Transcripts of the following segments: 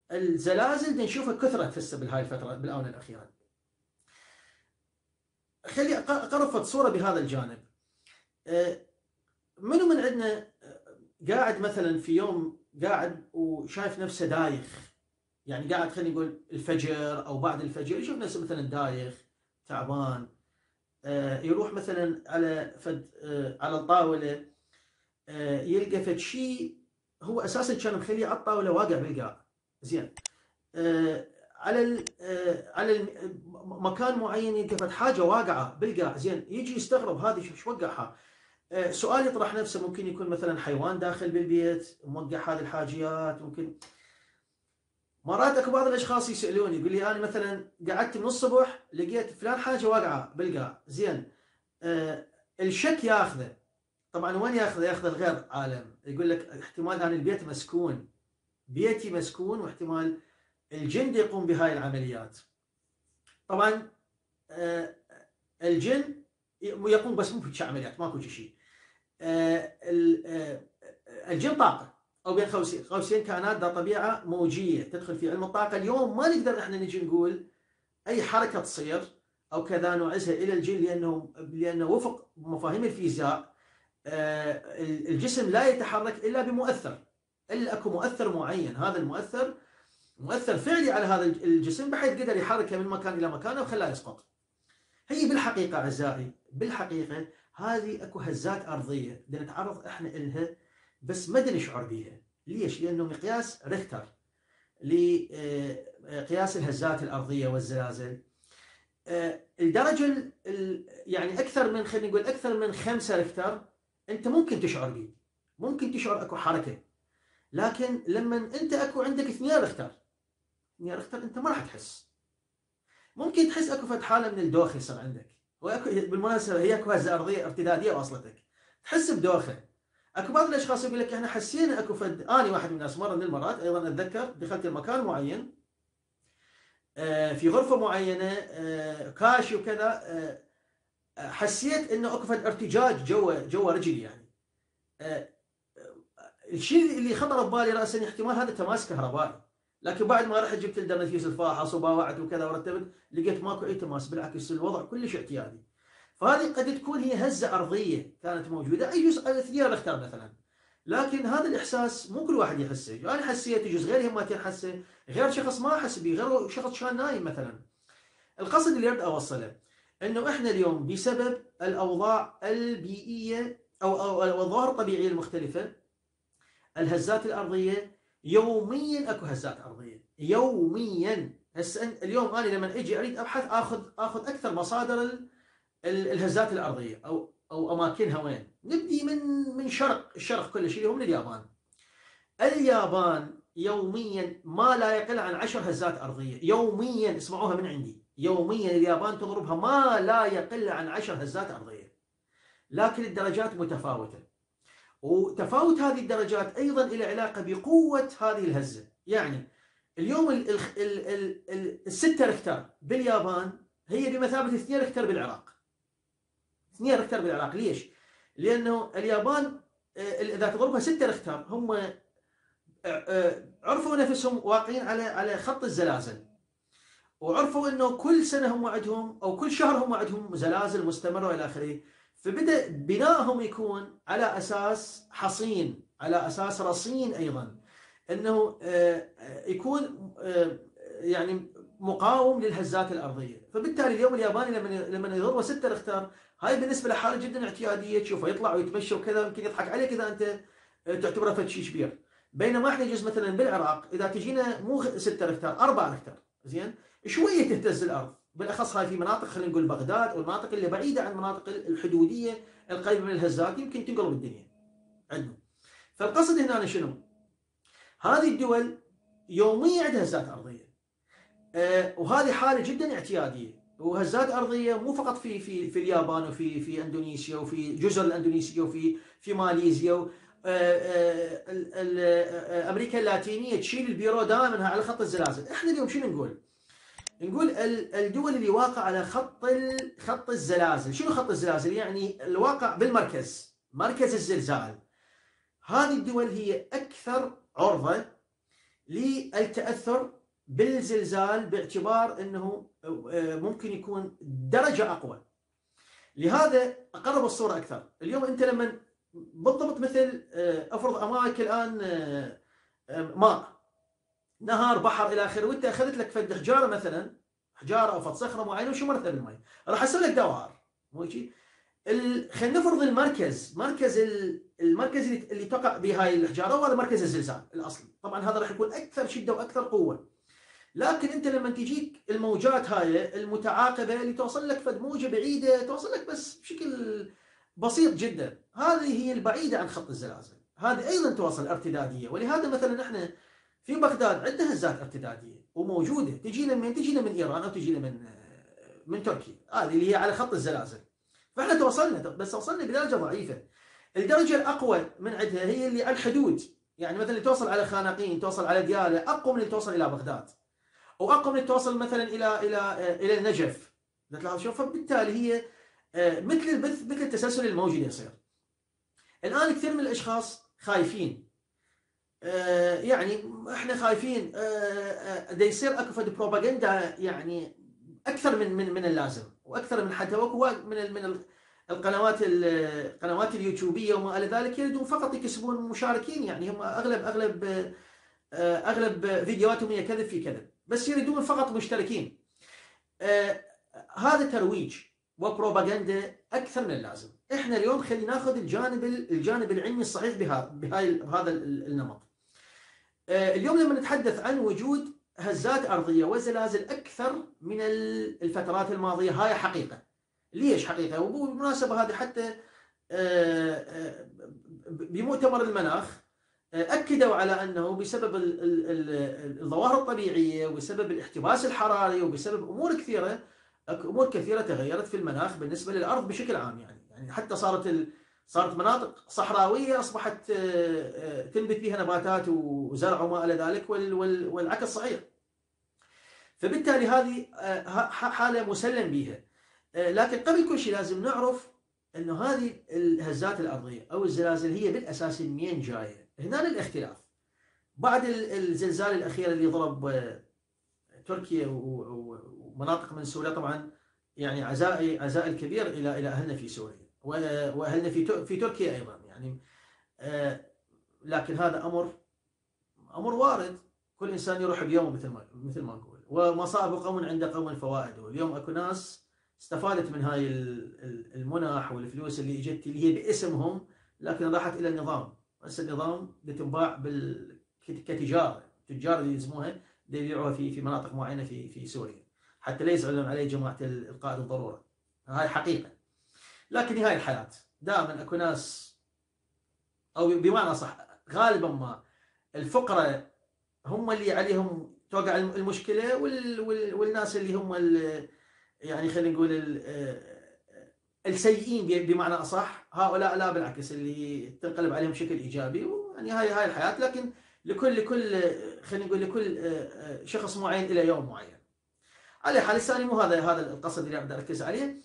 الزلازل نشوفها كثرت هسه بهاي الفتره بالاونه الاخيره. خلي اقرب صوره بهذا الجانب. منو من عندنا قاعد مثلا في يوم قاعد وشايف نفسه دايخ، يعني قاعد خلينا نقول الفجر او بعد الفجر يشوف نفسه مثلا دايخ تعبان، يروح مثلا على فد على الطاوله، يلقى فد شيء هو اساسا كان مخليه على الطاوله واقع بالقاع، زين، على مكان معين يلقى فد حاجه واقعه بالقاع، زين، يجي يستغرب هذه شو وقعها. سؤال يطرح نفسه، ممكن يكون مثلا حيوان داخل بالبيت موقع هذه الحاجيات، ممكن. مرات اكو بعض الاشخاص يسالوني يقول لي انا مثلا قعدت من الصبح لقيت فلان حاجه واقعه بالقاع، زين، الشك ياخذه. طبعا وين ياخذه؟ ياخذه الغير عالم، يقول لك احتمال انا البيت مسكون، بيتي مسكون، واحتمال الجن يقوم بهاي العمليات. طبعا الجن يقوم بس مو في عمليات، ماكو شيء. الجن طاقه، او بين قوسين كائنات ذات طبيعه موجيه تدخل في علم الطاقه. اليوم ما نقدر احنا نجي نقول اي حركه تصير او كذا نعزها الى الجن، لانه وفق مفاهيم الفيزياء الجسم لا يتحرك الا بمؤثر، الا اكو مؤثر معين، هذا المؤثر مؤثر فعلي على هذا الجسم بحيث قدر يحركه من مكان الى مكان وخلاه يسقط. هي بالحقيقه اعزائي، بالحقيقه هذه اكو هزات ارضيه بدنا نتعرض احنا الها بس ما نشعر بها. ليش؟ لانه مقياس ريختر لقياس الهزات الارضيه والزلازل الدرجه يعني اكثر من، خلينا نقول اكثر من 5 ريختر انت ممكن تشعر به، ممكن تشعر اكو حركه. لكن لما انت اكو عندك 2 ريختر، 2 ريختر انت ما راح تحس. ممكن تحس اكو فد حاله من الدوخه يصير عندك، واكو بالمناسبه هي اكو هزه ارضيه ارتداديه واصلتك، تحس بدوخه. اكو بعض الاشخاص يقول لك احنا حسينا اكو فد، انا واحد من الناس مره من المرات ايضا اتذكر دخلت مكان معين في غرفه معينه كاشي وكذا، حسيت انه اكو فد ارتجاج جوا رجلي يعني. الشيء اللي خطر ببالي راسا احتمال هذا تماس كهربائي، لكن بعد ما رحت جبت الدرنفيس الفاحص وباوعت وكذا ورتبت لقيت ماكو اي تماس، بالعكس الوضع كلش اعتيادي. فهذه قد تكون هي هزه ارضيه كانت موجوده، اي جزء ثنيان اختار مثلا. لكن هذا الاحساس مو كل واحد يحسه، انا حسيت جزء غيري ما كان حسه، غير شخص ما حس به، غير شخص كان نايم مثلا. القصد اللي اريد اوصله انه احنا اليوم بسبب الاوضاع البيئيه او الظواهر الطبيعيه المختلفه، الهزات الارضيه يوميا اكو هزات ارضيه يوميا. هسه اليوم انا لما اجي اريد ابحث اخذ اكثر مصادر الهزات الارضيه او اماكنها وين. نبدي من الشرق كل شيء اللي هو من اليابان. اليابان يوميا ما لا يقل عن 10 هزات ارضيه يوميا، اسمعوها من عندي، يوميا اليابان تضربها ما لا يقل عن 10 هزات ارضيه، لكن الدرجات متفاوته. وتفاوت هذه الدرجات ايضا الى علاقه بقوه هذه الهزه. يعني اليوم الستة ريختر باليابان هي بمثابه 2 ريختر بالعراق. 2 ريختر بالعراق، ليش؟ لانه اليابان اذا تضربها 6 ريختر هم عرفوا نفسهم واقعين على خط الزلازل، وعرفوا انه كل سنه هم عندهم او كل شهر هم عندهم زلازل مستمره والى اخره. فبدا بنائهم يكون على اساس حصين، على اساس رصين ايضا، انه يكون يعني مقاوم للهزات الارضيه. فبالتالي اليوم الياباني لما يضربه 6 ريختر، هاي بالنسبه له حاله جدا اعتياديه، تشوفه يطلع ويتمشى وكذا، يمكن يضحك عليك اذا انت تعتبره فد شيء كبير. بينما احنا يجوز مثلا بالعراق اذا تجينا مو 6 ريختر 4 ريختر، زين، شويه تهتز الارض، بالاخص هاي في مناطق خلينا نقول بغداد او المناطق اللي بعيده عن المناطق الحدوديه القريبه من الهزات، يمكن تنقلب الدنيا عندهم. فالقصد هنا شنو؟ هذه الدول يوميا عندها هزات ارضيه، وهذه حاله جدا اعتياديه، وهزات ارضيه مو فقط في اليابان وفي اندونيسيا وفي جزر الاندونيسيه وفي ماليزيا امريكا اللاتينيه تشيل البيرو دائما على خط الزلازل. احنا اليوم شنو نقول؟ نقول الدول اللي واقع على خط الزلازل. شنو خط الزلازل؟ يعني الواقع بالمركز، مركز الزلزال. هذه الدول هي اكثر عرضه للتاثر بالزلزال باعتبار انه ممكن يكون درجه اقوى. لهذا اقرب الصوره اكثر. اليوم انت لما بالضبط مثل افرض امامك الان ماء، نهر، بحر الى اخره، وانت اخذت لك فد حجاره مثلا، حجاره او فد صخره معينه وشمرتها بالماء، راح يصير لك دوائر. مو هيك؟ خلينا نفرض المركز اللي تقع به هاي الحجاره، وهذا مركز الزلزال الاصلي. طبعا هذا راح يكون اكثر شده واكثر قوه. لكن انت لما تجيك الموجات هاي المتعاقبه اللي توصل لك فد موجه بعيده، توصل لك بس بشكل بسيط جدا، هذه هي البعيده عن خط الزلازل. هذه ايضا توصل ارتداديه. ولهذا مثلا احنا في بغداد عندنا هزات ارتداديه وموجوده، تجينا من ايران او تجينا من تركيا، هذه اللي هي على خط الزلازل. فاحنا توصلنا، بس وصلنا بدرجه ضعيفه. الدرجه الاقوى من عندها هي اللي على الحدود، يعني مثلا اللي توصل على خانقين، توصل على دياله، اقوى من اللي توصل الى بغداد، او اقوى من اللي توصل مثلا الى النجف. تلاحظ شوف، فبالتالي هي مثل البث، مثل التسلسل الموجي اللي يصير. الان كثير من الاشخاص خايفين، يعني احنا خايفين، دا يصير اكو فد بروباغندا يعني اكثر من اللازم، واكثر من حتى اكو من القنوات اليوتيوبيه وما الى ذلك يريدون فقط يكسبون مشاركين. يعني هم اغلب فيديوهاتهم هي كذب في كذب، بس يريدون فقط مشتركين. هذا ترويج وبروباغندا اكثر من اللازم. احنا اليوم خلينا ناخذ الجانب العلمي الصحيح بهذا النمط. اليوم لما نتحدث عن وجود هزات ارضيه وزلازل اكثر من الفترات الماضيه، هاي حقيقه. ليش حقيقه؟ وبالمناسبه هذه حتى بمؤتمر المناخ اكدوا على انه بسبب الظواهر الطبيعيه، وبسبب الاحتباس الحراري، وبسبب امور كثيره تغيرت في المناخ بالنسبه للارض بشكل عام. يعني حتى صارت مناطق صحراويه اصبحت تنبت فيها نباتات وزرع وما الى ذلك، والعكس صحيح. فبالتالي هذه حاله مسلم بها. لكن قبل كل شيء لازم نعرف انه هذه الهزات الارضيه او الزلازل هي بالاساس منين جايه. هنا الاختلاف. بعد الزلزال الاخير اللي ضرب تركيا ومناطق من سوريا، طبعا يعني عزائي الكبير الى اهلنا في سوريا واهلنا في تركيا ايضا. يعني لكن هذا امر وارد، كل انسان يروح بيومه مثل ما نقول. ومصائب قوم عند قوم فوائد. اليوم اكو ناس استفادت من هاي المنح والفلوس اللي اجت، اللي هي باسمهم، لكن راحت الى النظام. هسه النظام بتنباع كتجاره، تجار اللي يسموها يبيعوها في مناطق معينه في سوريا، حتى لا يزعلون عليه جماعه القائد الضروره. هاي حقيقه. لكن هاي الحياه، دائما اكو ناس، او بمعنى صح غالبا ما الفقراء هم اللي عليهم توقع المشكله، والناس اللي هم يعني خلينا نقول السيئين بمعنى اصح، هؤلاء لا، بالعكس اللي تنقلب عليهم بشكل ايجابي. يعني هاي الحياه. لكن لكل خلينا نقول لكل شخص معين الى يوم معين. على حال الثاني مو هذا القصد اللي بدي اركز عليه.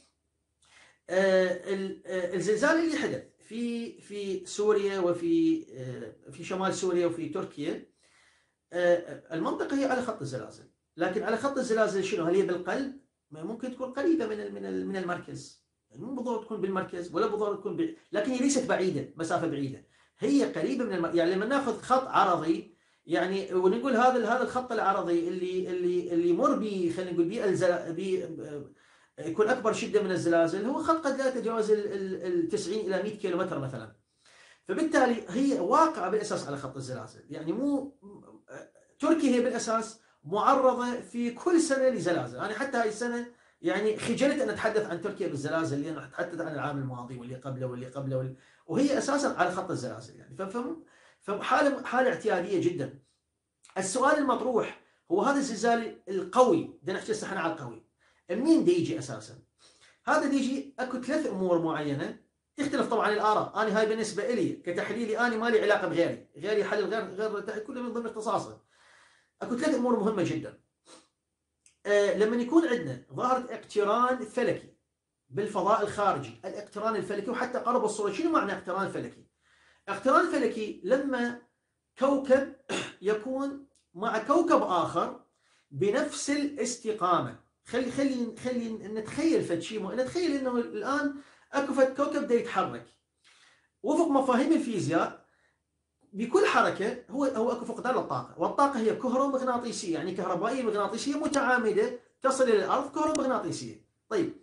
الزلزال اللي حدث في سوريا في شمال سوريا وفي تركيا، المنطقه هي على خط الزلازل. لكن على خط الزلازل شنو؟ هل هي بالقلب؟ ممكن تكون قريبه من المركز، يعني مو بالضبط تكون بالمركز ولا بالضبط تكون لكن هي ليست بعيده، مسافه بعيده، هي قريبه من يعني لما ناخذ خط عرضي، يعني ونقول هذا الخط العرضي اللي يمر خلينا نقول يكون اكبر شده من الزلازل، هو خط قد لا يتجاوز ال 90 الى 100 كيلومتر مثلا. فبالتالي هي واقعه بالاساس على خط الزلازل. يعني مو تركيا هي بالاساس معرضه في كل سنه لزلازل. انا حتى هاي السنه يعني خجلت ان اتحدث عن تركيا بالزلازل، لان اتحدث عن العام الماضي واللي قبله وهي اساسا على خط الزلازل. يعني فحاله اعتياديه جدا. السؤال المطروح هو هذا الزلزال القوي، بدنا نحكي هسه على القوي، منين دا يجي اساسا؟ هذا دا يجي اكو 3 امور معينه، تختلف طبعا الاراء. انا هاي بالنسبه لي كتحليلي، انا ما لي علاقه بغيري يحلل غير كله من ضمن اختصاصه. اكو 3 امور مهمه جدا. لما يكون عندنا ظاهره اقتران فلكي بالفضاء الخارجي، الاقتران الفلكي، وحتى قرب الصوره، شنو معنى اقتران فلكي؟ اقتران فلكي لما كوكب يكون مع كوكب آخر بنفس الاستقامة. خلي نتخيل فد شيء، نتخيل انه الان اكو فد كوكب دا يتحرك وفق مفاهيم الفيزياء. بكل حركه هو اكو فقدان للطاقه، والطاقه هي كهرومغناطيسيه، يعني كهربائيه مغناطيسيه متعامده تصل الى الارض كهرومغناطيسيه. طيب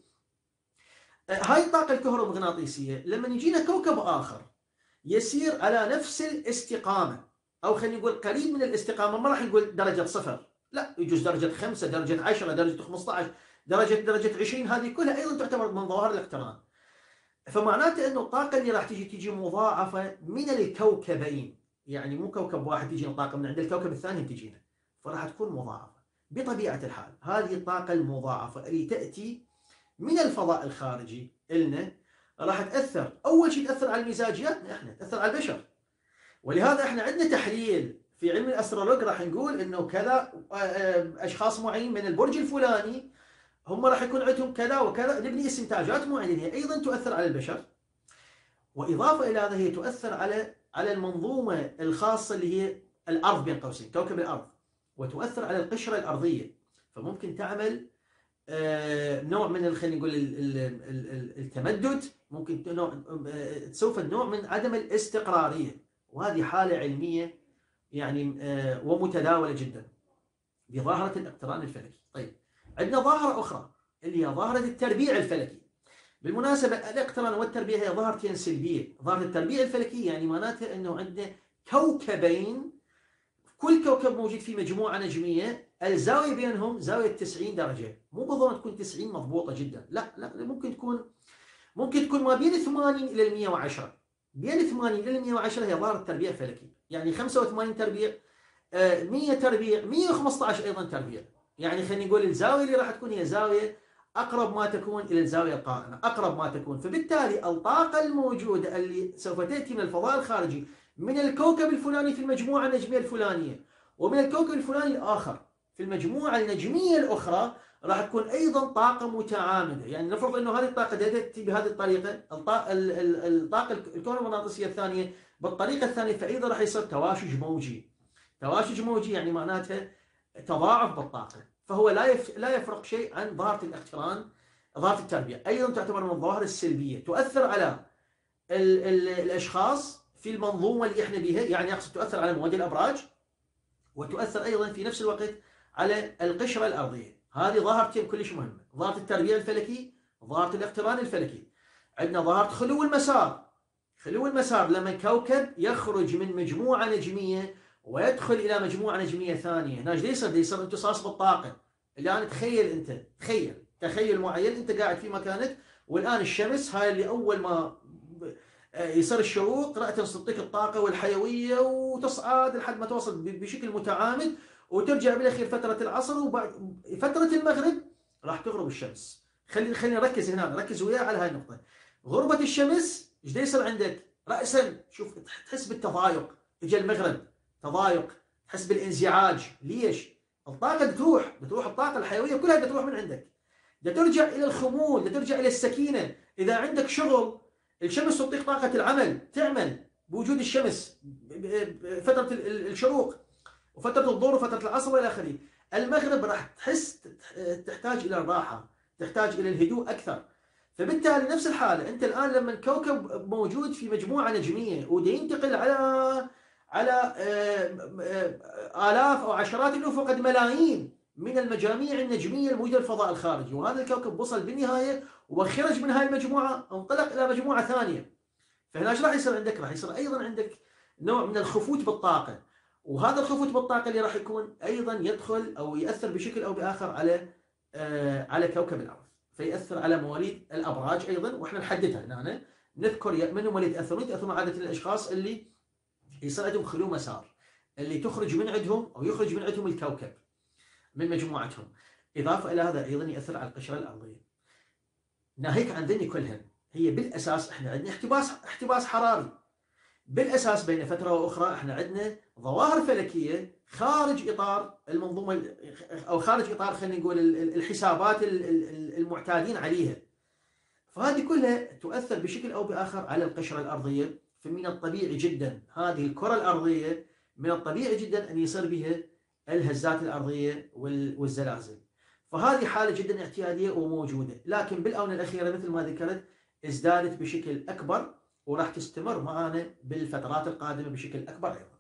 هاي الطاقه الكهرومغناطيسيه لما يجينا كوكب اخر يسير على نفس الاستقامه، او خلينا نقول قريب من الاستقامه، ما راح نقول درجه صفر، لا، يجوز درجه 5، درجه 10، درجه 15، درجه 20، هذه كلها ايضا تعتبر من ظواهر الاقتران. فمعناته انه الطاقه اللي راح تجي مضاعفه من الكوكبين، يعني مو كوكب واحد تجينا طاقه من عند الكوكب الثاني تجينا، فراح تكون مضاعفه. بطبيعه الحال هذه الطاقه المضاعفه اللي تاتي من الفضاء الخارجي لنا راح تاثر، اول شيء تاثر على مزاجياتنا، احنا تاثر على البشر. ولهذا احنا عندنا تحليل في علم الاسترولوج راح نقول انه كذا اشخاص معين من البرج الفلاني هم راح يكون عندهم كذا وكذا، نبني استنتاجات معينه هي ايضا تؤثر على البشر. واضافه الى هذا هي تؤثر على المنظومه الخاصه اللي هي الارض بين قوسين، كوكب الارض، وتؤثر على القشره الارضيه. فممكن تعمل نوع من خلينا نقول التمدد، ممكن تسوف نوع من عدم الاستقراريه، وهذه حاله علميه يعني ومتداوله جدا بظاهره الاقتران الفلكي. طيب عندنا ظاهره اخرى اللي هي ظاهره التربيع الفلكي. بالمناسبه الاقتران والتربيع هي ظاهرتين سلبيه. ظاهره التربيع الفلكي يعني معناته انه عندنا كوكبين، كل كوكب موجود في مجموعه نجميه، الزاويه بينهم زاويه 90 درجه، مو بالضروره تكون 90 مضبوطه جدا، لا ممكن تكون ما بين 80 الى 110. بين 80 الى 110 هي ظاهره التربيع الفلكي، يعني 85 تربيع، 100 تربيع، 115 ايضا تربيع. يعني خلينا نقول الزاويه اللي راح تكون هي زاويه اقرب ما تكون الى الزاويه القائمه، اقرب ما تكون. فبالتالي الطاقه الموجوده اللي سوف تاتي من الفضاء الخارجي من الكوكب الفلاني في المجموعه النجميه الفلانيه، ومن الكوكب الفلاني الاخر في المجموعه النجميه الاخرى، راح تكون ايضا طاقه متعامده. يعني نفرض انه هذه الطاقه تاتي بهذه الطريقه، الطاقه الكهرومغناطيسيه الثانيه بالطريقه الثانيه، فايضا راح يصير تواشج موجي. تواشج موجي يعني معناته تضاعف بالطاقه. فهو لا يفرق شيء عن ظاهره الاقتران. ظاهره التربيع ايضا تعتبر من الظواهر السلبيه، تؤثر على الاشخاص في المنظومه اللي احنا بها، يعني اقصد تؤثر على مواد الابراج، وتؤثر ايضا في نفس الوقت على القشره الارضيه. هذه ظاهرتين كلش مهمه، ظاهره التربيع الفلكي، ظاهره الاقتران الفلكي. عندنا ظاهره خلو المسار. خلو المسار لما كوكب يخرج من مجموعه نجميه ويدخل الى مجموعه نجميه ثانيه، هنا ايش يصير امتصاص بالطاقه. الان تخيل انت، تخيل معين، انت قاعد في مكانك، والان الشمس هاي اللي اول ما يصير الشروق رأت تعطيك الطاقه والحيويه وتصعد لحد ما توصل بشكل متعامد، وترجع بالاخير فتره العصر، وبعد فتره المغرب راح تغرب الشمس. خلينا نركز هنا، ركز وياي على هاي النقطه. غربه الشمس ايش يصير عندك راسا؟ شوف، تحس بالتضايق. اجى المغرب، تضايق، تحس بالانزعاج. ليش؟ الطاقه بتروح الطاقه الحيويه كلها بتروح من عندك، ترجع الى الخمول، ترجع الى السكينه. اذا عندك شغل، الشمس تعطيك طاقه العمل، تعمل بوجود الشمس، فتره الشروق وفتره الظهر وفتره العصر والى اخره. المغرب راح تحتاج الى الراحه، تحتاج الى الهدوء اكثر. فبالتالي نفس الحاله، انت الان لما الكوكب موجود في مجموعه نجميه وده ينتقل على آلاف أو عشرات الألوف وقد ملايين من المجاميع النجمية الموجودة في الفضاء الخارجي، وهذا الكوكب وصل بالنهاية وخرج من هاي المجموعة، انطلق إلى مجموعة ثانية. فهنا ايش راح يصير عندك؟ راح يصير أيضا عندك نوع من الخفوت بالطاقة، وهذا الخفوت بالطاقة اللي راح يكون أيضا يدخل أو يأثر بشكل أو بآخر على كوكب الأرض، فيأثر على مواليد الأبراج أيضا، وإحنا نحددها هنا، نذكر من هم اللي يتأثرون عادة الأشخاص اللي يصير عندهم خلو مسار، اللي تخرج من عندهم أو يخرج من عندهم الكوكب من مجموعتهم. إضافة إلى هذا أيضا يأثر على القشرة الأرضية. ناهيك عن ذني كلهن، هي بالأساس إحنا عندنا احتباس حراري. بالأساس بين فترة وأخرى إحنا عندنا ظواهر فلكية خارج إطار المنظومة، أو خارج إطار خلينا نقول الحسابات المعتادين عليها. فهذه كلها تؤثر بشكل أو بآخر على القشرة الأرضية. فمن الطبيعي جدا هذه الكرة الأرضية من الطبيعي جدا أن يصير بها الهزات الأرضية والزلازل. فهذه حالة جدا اعتيادية وموجودة، لكن بالآونة الأخيرة مثل ما ذكرت ازدادت بشكل أكبر، وراح تستمر معنا بالفترات القادمة بشكل أكبر أيضا.